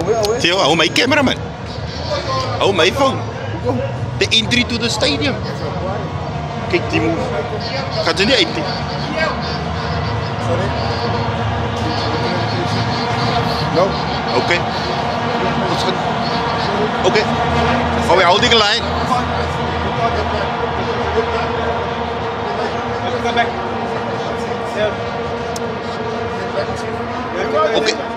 Theo, hou my cameraman. Hou my phone. The entry to the stadium. Kijk die move. Gaat ze niet uit. No. Oké. Dat is goed. Oké. Oh, ja, holding a line. Oké.